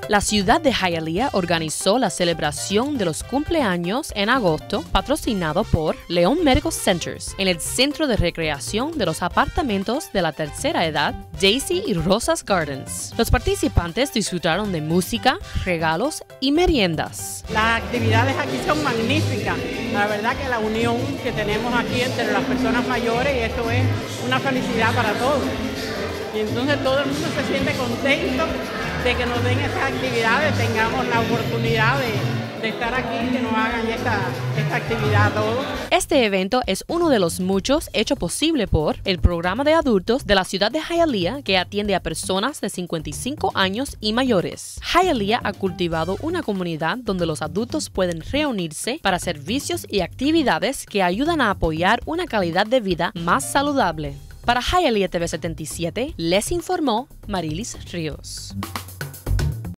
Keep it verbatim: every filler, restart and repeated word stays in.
La ciudad de Hialeah organizó la celebración de los cumpleaños en agosto, patrocinado por León Medical Centers, en el centro de recreación de los apartamentos de la tercera edad, Daisy y Rosas Gardens. Los participantes disfrutaron de música, regalos y meriendas. Las actividades aquí son magníficas. La verdad que la unión que tenemos aquí entre las personas mayores, y esto es una felicidad para todos. Y entonces todo el mundo se siente contento de que nos den estas actividades, tengamos la oportunidad de, de estar aquí, que nos hagan esta, esta actividad a todos. Este evento es uno de los muchos hecho posible por el programa de adultos de la ciudad de Hialeah, que atiende a personas de cincuenta y cinco años y mayores. Hialeah ha cultivado una comunidad donde los adultos pueden reunirse para servicios y actividades que ayudan a apoyar una calidad de vida más saludable. Para Hialeah T V setenta y siete, les informó Marilis Ríos.